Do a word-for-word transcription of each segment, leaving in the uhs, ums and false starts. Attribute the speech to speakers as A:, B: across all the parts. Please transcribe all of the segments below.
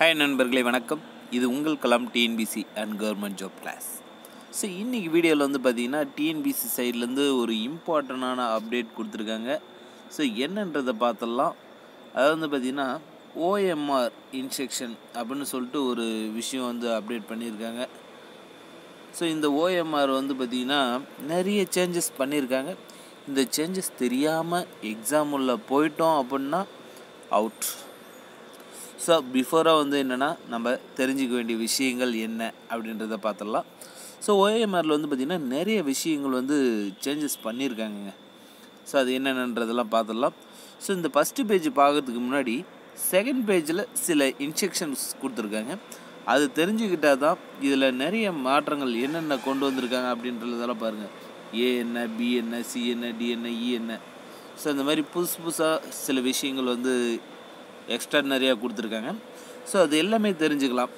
A: Hi நண்பர்களே, வணக்கம். இது உங்கள் Kalam TNPSC and government job class. So இன்றைக்கி வீடியோவில் வந்து பார்த்திங்கன்னா டிஎன்பிசி சைட்லேருந்து ஒரு இம்பார்ட்டண்டான அப்டேட் கொடுத்துருக்காங்க. ஸோ என்னன்றதை பார்த்துடலாம். அதாவது வந்து பார்த்திங்கன்னா ஓஎம்ஆர் இன்ஸ்ட்ரக்ஷன் அப்படின்னு சொல்லிட்டு ஒரு விஷயம் வந்து அப்டேட் பண்ணியிருக்காங்க. ஸோ இந்த ஓஎம்ஆர் வந்து பார்த்திங்கன்னா நிறைய சேஞ்சஸ் பண்ணியிருக்காங்க. இந்த சேஞ்சஸ் தெரியாமல் எக்ஸாம் உள்ள போயிட்டோம் அப்படின்னா அவுட். ஸோ பிஃபோராக வந்து என்னென்னா நம்ம தெரிஞ்சிக்க வேண்டிய விஷயங்கள் என்ன அப்படின்றத பார்த்துடலாம். ஸோ ஓஎம்ஆரில் வந்து பார்த்திங்கன்னா நிறைய விஷயங்கள் வந்து சேஞ்சஸ் பண்ணியிருக்காங்கங்க. ஸோ அது என்னென்னன்றதெல்லாம் பார்த்துடலாம். ஸோ இந்த ஃபஸ்ட்டு பேஜ் பார்க்குறதுக்கு முன்னாடி செகண்ட் பேஜில் சில இன்ஸ்ட்ரக்ஷன்ஸ் கொடுத்துருக்காங்க. அது தெரிஞ்சுக்கிட்டால் தான் இதில் நிறைய மாற்றங்கள் என்னென்ன கொண்டு வந்திருக்காங்க அப்படின்றதெல்லாம் பாருங்கள். ஏ என்ன, பி என்ன, சி என்ன, டி என்ன, இ என்ன. ஸோ இந்த மாதிரி புதுசு புதுசாக சில விஷயங்கள் வந்து எக்ஸ்ட்ரானரியாக கொடுத்துருக்காங்க. ஸோ அது எல்லாமே தெரிஞ்சுக்கலாம்.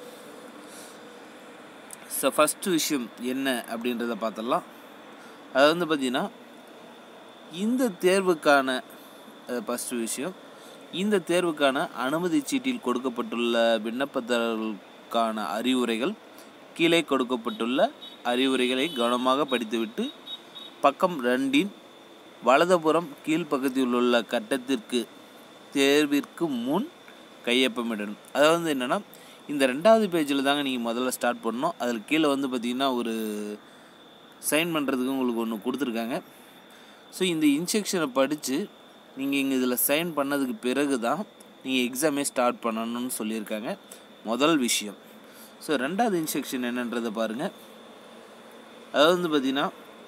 A: ஸோ ஃபஸ்ட்டு விஷயம் என்ன அப்படின்றத பார்த்துடலாம். அது வந்து பார்த்திங்கன்னா இந்த தேர்வுக்கான ஃபஸ்ட்டு விஷயம் இந்த தேர்வுக்கான அனுமதி சீட்டில் கொடுக்கப்பட்டுள்ள விண்ணப்பதாரர்களுக்கான அறிவுரைகள். கீழே கொடுக்கப்பட்டுள்ள அறிவுரைகளை கவனமாக படித்துவிட்டு பக்கம் ரெண்டின் வலதுபுறம் கீழ்ப்பக்கத்தில் உள்ள கட்டத்திற்கு தேர்விற்கு முன் கையொப்பமிடணும். அதாவது என்னென்னா இந்த ரெண்டாவது பேஜில் தாங்க நீங்கள் முதல்ல ஸ்டார்ட் பண்ணணும். அதில் கீழே வந்து பார்த்திங்கன்னா ஒரு சைன் பண்ணுறதுக்கு உங்களுக்கு ஒன்று கொடுத்துருக்காங்க. ஸோ இந்த இன்ஸ்ட்ரக்ஷனை படித்து நீங்கள் இங்கே இதில் சைன் பண்ணதுக்கு பிறகு தான் நீங்கள் எக்ஸாமே ஸ்டார்ட் பண்ணணும்னு சொல்லியிருக்காங்க. முதல் விஷயம். ஸோ ரெண்டாவது இன்ஸ்ட்ரக்ஷன் என்னன்றதை பாருங்கள். அதாவது வந்து பார்த்திங்கன்னா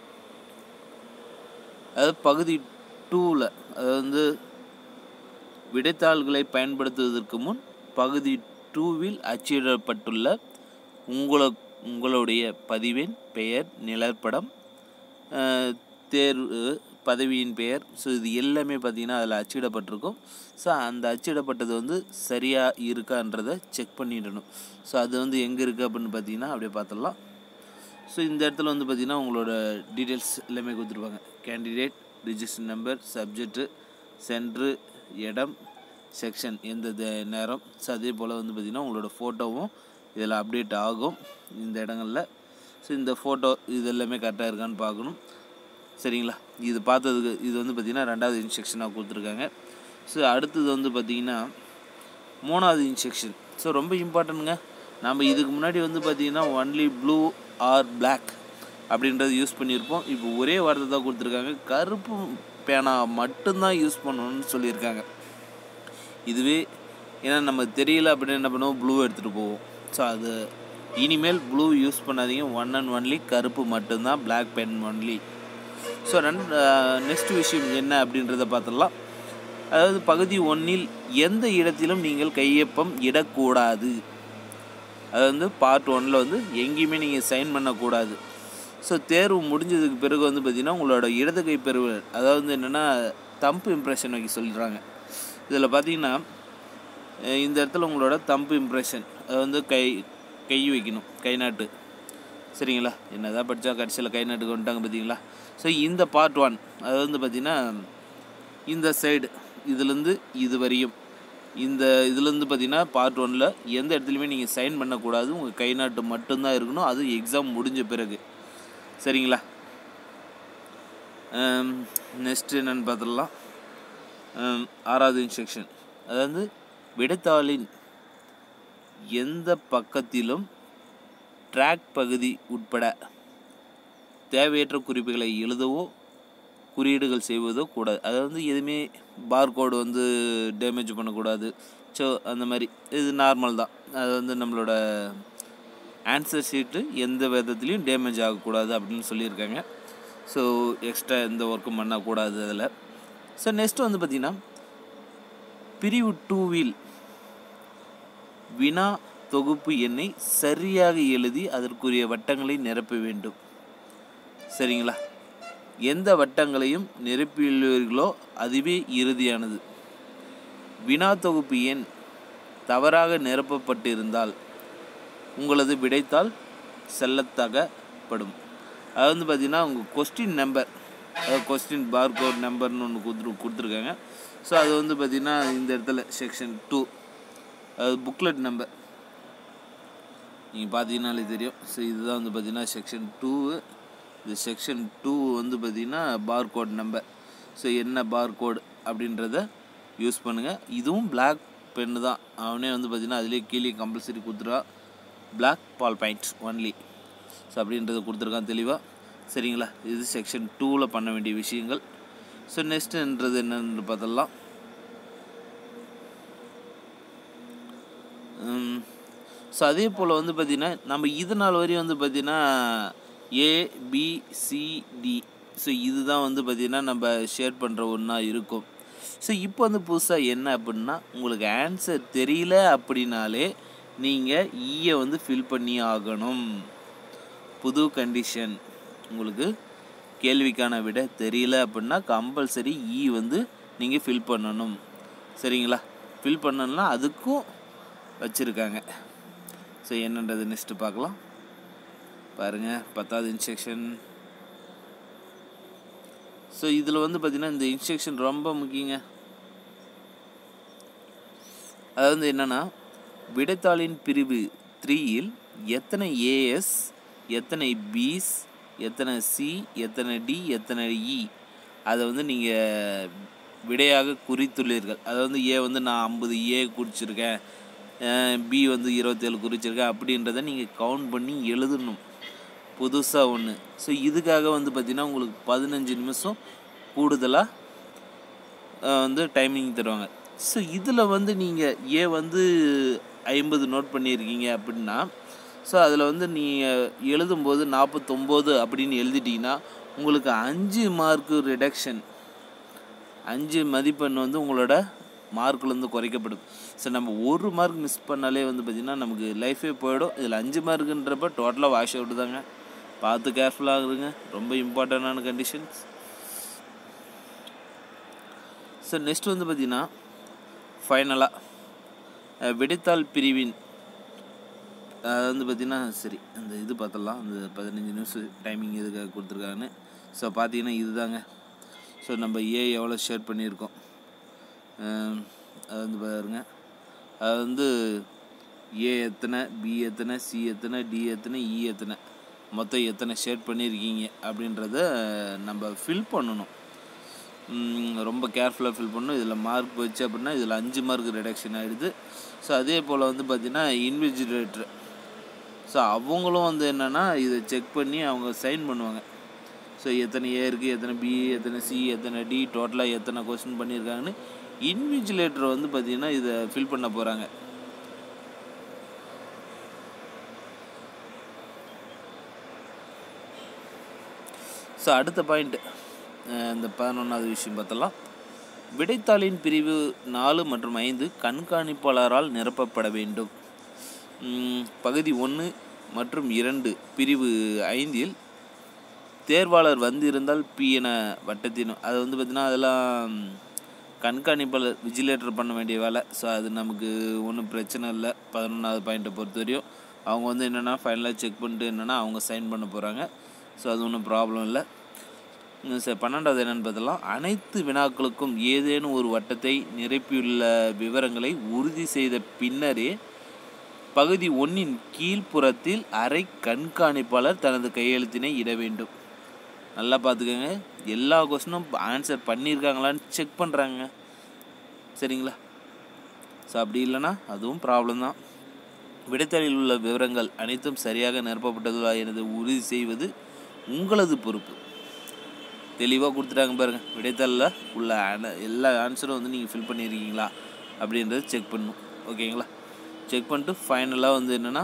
A: அதாவது பகுதி டூவில் அதாவது வந்து விடைத்தாள்களை பயன்படுத்துவதற்கு முன் பகுதி டூவில் அச்சிடப்பட்டுள்ள உங்கள உங்களுடைய பதிவின் பெயர், நிலப்படம், தேர்வு பதவியின் பெயர், ஸோ இது எல்லாமே பார்த்திங்கன்னா அதில் அச்சிடப்பட்டிருக்கும். ஸோ அந்த அச்சிடப்பட்டது வந்து சரியாக இருக்கான்றதை செக் பண்ணிடணும். ஸோ அது வந்து எங்கே இருக்குது அப்படின்னு பார்த்தீங்கன்னா அப்படியே பார்த்துடலாம். ஸோ இந்த இடத்துல வந்து பார்த்திங்கன்னா உங்களோட டீட்டெயில்ஸ் எல்லாமே கொடுத்துருப்பாங்க. Candidate, register number, subject, centre, இடம், செக்ஷன், எந்த நேரம். ஸோ அதே போல் வந்து பார்த்திங்கன்னா உங்களோட ஃபோட்டோவும் இதில் அப்டேட் ஆகும் இந்த இடங்களில். ஸோ இந்த ஃபோட்டோ இது எல்லாமே கரெக்டாக இருக்கான்னு பார்க்கணும். சரிங்களா? இது பார்த்ததுக்கு இது வந்து பார்த்திங்கன்னா ரெண்டாவது இன்ஸ்ட்ரக்ஷனாக கொடுத்துருக்காங்க. ஸோ அடுத்தது வந்து பார்த்திங்கன்னா மூணாவது இன்ஸ்ட்ரக்ஷன். ஸோ ரொம்ப இம்பார்ட்டன்ட்டுங்க. நம்ம இதுக்கு முன்னாடி வந்து பார்த்திங்கன்னா ஒன்லி ப்ளூ ஆர் பிளாக் அப்படின்றது யூஸ் பண்ணியிருப்போம். இப்போ ஒரே வார்த்தை தான் கொடுத்துருக்காங்க. கருப்பு பேனா மட்டும்தான் யூஸ் பண்ணணும்னு சொல்லியிருக்காங்க. இதுவே ஏன்னா நம்ம தெரியல அப்படின்னு என்ன பண்ணுவோம், ப்ளூ எடுத்துகிட்டு போவோம். ஸோ அது இனிமேல் ப்ளூ யூஸ் பண்ணாதீங்க. ஒன் அண்ட் ஒன்லி கருப்பு மட்டும்தான், பிளாக் பென் ஒன்லி. ஸோ ரெண்டு நெக்ஸ்ட் விஷயம் என்ன அப்படின்றத பார்த்துடலாம். அதாவது பகுதி ஒன்றில் எந்த இடத்திலும் நீங்கள் கையொப்பம் இடக்கூடாது. அது வந்து பார்ட் ஒன்னில் வந்து எங்கேயுமே நீங்கள் சைன் பண்ணக்கூடாது. ஸோ தேர்வு முடிஞ்சதுக்கு பிறகு வந்து பார்த்திங்கன்னா உங்களோட இடது கை பெறுவர் அதாவது வந்து என்னென்னா தம்பு இம்ப்ரெஷன் வைக்க சொல்லிடுறாங்க. இதில் பார்த்திங்கன்னா இந்த இடத்துல உங்களோட தம்பு இம்ப்ரெஷன் அது வந்து கை கை வைக்கணும், கை நாட்டு. சரிங்களா? என்ன தான் படித்தா கடைசியில் கை நாட்டுக்கு வந்துட்டாங்க பார்த்தீங்களா? ஸோ இந்த பார்ட் ஒன் அது வந்து பார்த்திங்கன்னா இந்த சைடு இதுலேருந்து இது வரையும் இந்த இதுலேருந்து பார்த்திங்கன்னா பார்ட் ஒன்னில் எந்த இடத்துலையுமே நீங்கள் சைன் பண்ணக்கூடாது. உங்கள் கை நாட்டு மட்டும்தான் இருக்கணும். அது எக்ஸாம் முடிஞ்ச பிறகு. சரிங்களா? நெக்ஸ்ட்டு என்னென்னு பார்த்துடலாம். ஆறாவது இன்ஸ்ட்ரக்ஷன். அதாவது விடைத்தாளின் எந்த பக்கத்திலும் ட்ராக் பகுதி உட்பட தேவையற்ற குறிப்புகளை எழுதவோ குறியீடுகள் செய்வதோ கூடாது. அதாவது எதுவுமே பார்கோடு வந்து டேமேஜ் பண்ணக்கூடாது. ஸோ அந்த மாதிரி இது நார்மல் தான். அது வந்து நம்மளோட ஆன்சர் ஷீட்டு எந்த விதத்துலேயும் டேமேஜ் ஆகக்கூடாது அப்படின்னு சொல்லியிருக்காங்க. ஸோ எக்ஸ்ட்ரா எந்த ஒர்க்கும் பண்ணக்கூடாது அதில். ஸோ நெக்ஸ்ட் வந்து பார்த்திங்கன்னா பிரிவு டூவில் வினா தொகுப்பு எண்ணை சரியாக எழுதி அதற்குரிய வட்டங்களை நிரப்ப வேண்டும். சரிங்களா? எந்த வட்டங்களையும் நிரப்பியுள்ளீர்களோ அதுவே இறுதியானது. வினா தொகுப்பு எண் தவறாக நிரப்பப்பட்டிருந்தால் உங்களது விடைத்தாள் செல்லத்தகப்படும். அது வந்து பார்த்திங்கன்னா உங்கள் கொஸ்டின் நம்பர் அதாவது கொஸ்டின் பார்கோட் நம்பர்னு ஒன்று கொடுத்துரு கொடுத்துருக்காங்க. ஸோ அது வந்து பார்த்திங்கன்னா இந்த இடத்துல செக்ஷன் டூ அது புக்லெட் நம்பர் நீங்கள் பார்த்தீங்கன்னாலே தெரியும். ஸோ இதுதான் வந்து பார்த்திங்கன்னா செக்ஷன் டூ. இது செக்ஷன் டூ வந்து பார்த்திங்கன்னா பார் கோட் நம்பர். ஸோ என்ன பார் கோட் அப்படின்றத யூஸ் பண்ணுங்கள். இதுவும் பிளாக் பென்னு தான். அவனே வந்து பார்த்திங்கன்னா அதிலே கீழே கம்பல்சரி கொடுத்துருவான், black ball point only. So அப்படின்றத கொடுத்துருக்கான் தெளிவாக. சரிங்களா? இது செக்ஷன் டூவில் பண்ண வேண்டிய விஷயங்கள். ஸோ நெக்ஸ்ட்டுன்றது என்னென்னு பார்த்தலாம். ஸோ அதே போல் வந்து பார்த்திங்கன்னா நம்ம இது நாள் வரையும் வந்து பார்த்திங்கன்னா ஏபிசிடி, ஸோ இதுதான் வந்து பார்த்திங்கன்னா நம்ம ஷேர் பண்ணுற ஒன்றா இருக்கும். ஸோ இப்போ வந்து புதுசாக என்ன அப்படின்னா, உங்களுக்கு ஆன்சர் தெரியல அப்படின்னாலே நீங்கள் ஈயை வந்து ஃபில் பண்ணி ஆகணும். புது கண்டிஷன். உங்களுக்கு கேள்விக்கான விட தெரியல அப்படின்னா கம்பல்சரி ஈ வந்து நீங்கள் ஃபில் பண்ணணும். சரிங்களா? ஃபில் பண்ணணும்னா அதுக்கும் வச்சுருக்காங்க. ஸோ என்னன்றது நெக்ஸ்ட்டு பார்க்கலாம். பாருங்கள், பத்தாவது இன்ஸ்ட்ரக்ஷன். ஸோ இதில் வந்து பார்த்திங்கன்னா இந்த இன்ஸ்ட்ரக்ஷன் ரொம்ப முக்கியங்க. அதாவது என்னென்னா, விடைத்தாளின் பிரிவு த்ரீயில் எத்தனை ஏஎஸ், எத்தனை பிஸ், எத்தனை சி, எத்தனை டி, எத்தனை இ அதை வந்து நீங்கள் விடையாக குறித்துள்ளீர்கள். அதாவது ஏ வந்து நான் ஐம்பது ஏ குறிச்சிருக்கேன், பி வந்து இருபத்தேழு குறிச்சிருக்கேன் அப்படின்றத நீங்கள் கவுண்ட் பண்ணி எழுதணும், புதுசாக ஒன்று. ஸோ இதுக்காக வந்து பார்த்திங்கன்னா உங்களுக்கு பதினஞ்சு நிமிஷம் கூடுதலாக வந்து டைமிங் தருவாங்க. ஸோ இதில் வந்து நீங்கள் ஏ வந்து ஐம்பது நோட் பண்ணியிருக்கீங்க அப்படின்னா, ஸோ அதில் வந்து நீங்கள் எழுதும்போது நாற்பத்தொம்போது அப்படின்னு எழுதிட்டிங்கன்னா உங்களுக்கு அஞ்சு மார்க்கு ரிடக்ஷன், அஞ்சு மதிப்பெண் வந்து உங்களோட மார்க்குலேருந்து குறைக்கப்படும். ஸோ நம்ம ஒரு மார்க் மிஸ் பண்ணாலே வந்து பார்த்திங்கன்னா நமக்கு லைஃபே போயிடும். இதில் அஞ்சு மார்க்குன்றப்ப டோட்டலாக வாஷ் அவுட்டு தாங்க. பார்த்து கேர்ஃபுல்லாக இருங்க, ரொம்ப இம்பார்ட்டண்டான கண்டிஷன்ஸ். ஸோ நெக்ஸ்ட் வந்து பார்த்திங்கன்னா ஃபைனலாக விடைத்தாள் பிரிவின் அது வந்து பார்த்திங்கன்னா சரி அந்த இது பார்த்தலாம், அந்த பதினஞ்சு நிமிஷம் டைமிங் எதுக்காக கொடுத்துருக்காங்கன்னு. ஸோ பார்த்தீங்கன்னா இதுதாங்க. ஸோ நம்ம ஏ எவ்வளோ ஷேர் பண்ணியிருக்கோம் அது வந்து பாருங்க. அது வந்து ஏ எத்தனை, பி எத்தனை, சி எத்தனை, டி எத்தனை, இ எத்தனை, மொத்தம் எத்தனை ஷேர் பண்ணியிருக்கீங்க அப்படின்றத நம்ம ஃபில் பண்ணணும். ரொம்ப கேர்ஃபுல்லாக ஃபில் பண்ணணும். இதில் மார்க் வச்சு அப்படின்னா இதில் அஞ்சு மார்க் ரிடக்ஷன் ஆகிடுது. ஸோ அதே போல் வந்து பார்த்திங்கன்னா இன்விஜிலேட்டர், ஸோ அவங்களும் வந்து என்னென்னா இதை செக் பண்ணி அவங்க சைன் பண்ணுவாங்க. ஸோ எத்தனை ஏ இருக்குது, எத்தனை பி, எத்தனை சி, எத்தனை டி, டோட்டலாக எத்தனை கொஸ்டின் பண்ணியிருக்காங்கன்னு இன்விஜிலேட்டர் வந்து பார்த்திங்கன்னா இதை ஃபில் பண்ண போகிறாங்க. ஸோ அடுத்த பாயிண்ட் இந்த பதினொன்றாவது விஷயம் பார்த்தலாம். விடைத்தாளின் பிரிவு நாலு மற்றும் ஐந்து கண்காணிப்பாளரால் நிரப்பப்பட வேண்டும். பகுதி ஒன்று மற்றும் இரண்டு பிரிவு ஐந்தில் தேர்வாளர் வந்திருந்தால் பி என வட்டத்தின் அது வந்து பார்த்திங்கன்னா அதெல்லாம் கண்காணிப்பாளர் விஜிலேட்டர் பண்ண வேண்டிய வேலை. ஸோ அது நமக்கு ஒன்றும் பிரச்சனை இல்லை. பதினொன்றாவது பாயிண்ட்டை பொறுத்த வரையும் அவங்க வந்து என்னென்னா ஃபைனலாக செக் பண்ணிட்டு என்னென்னா அவங்க சைன் பண்ண போகிறாங்க. ஸோ அது ஒன்றும் ப்ராப்ளம் இல்லை. சார் பன்னெண்டாவது என்னென்னு பார்த்தலாம். அனைத்து வினாக்களுக்கும் ஏதேனும் ஒரு வட்டத்தை நிரப்பியுள்ள விவரங்களை உறுதி செய்த பின்னரே பகுதி ஒன்றின் கீழ்ப்புறத்தில் அரை கண்காணிப்பாளர் தனது கையெழுத்தினை இட வேண்டும். நல்லா பார்த்துக்கோங்க, எல்லா கொஸ்டினும் ஆன்சர் பண்ணியிருக்காங்களான்னு செக் பண்ணுறாங்க. சரிங்களா? ஸோ அப்படி இல்லைன்னா அதுவும் ப்ராப்ளம் தான். விடைத்தாளில் உள்ள விவரங்கள் அனைத்தும் சரியாக நிரப்பப்பட்டதா எனது உறுதி செய்வது உங்களது பொறுப்பு. தெளிவாக கொடுத்துட்டாங்க பாருங்கள். விடைத்தாளில் உள்ள எல்லா ஆன்சரும் வந்து நீங்கள் ஃபில் பண்ணியிருக்கீங்களா அப்படின்றத செக் பண்ணணும். ஓகேங்களா? செக் பண்ணிட்டு ஃபைனலாக வந்து என்னென்னா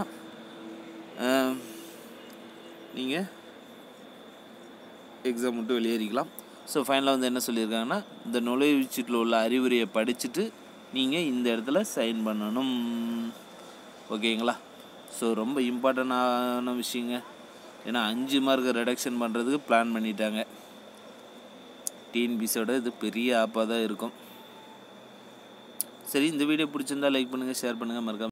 A: நீங்கள் எக்ஸாம் மட்டும் வெளியேறிக்கலாம். ஸோ ஃபைனலாக வந்து என்ன சொல்லியிருக்காங்கன்னா, இந்த நுழைவுச்சீட்டில் உள்ள அறிவுரையை படிச்சுட்டு நீங்கள் இந்த இடத்துல சைன் பண்ணணும். ஓகேங்களா? ஸோ ரொம்ப இம்பார்ட்டண்டான விஷயங்க. ஏன்னா அஞ்சு மார்க் ரிடக்ஷன் பண்ணுறதுக்கு பிளான் பண்ணிட்டாங்க. டிஎன்பிசியோட இது பெரிய ஆப்பாக தான் இருக்கும். சரி, இந்த வீடியோ பிடிச்சிருந்தா லைக் பண்ணுங்கள், ஷேர் பண்ணுங்கள், மறக்காம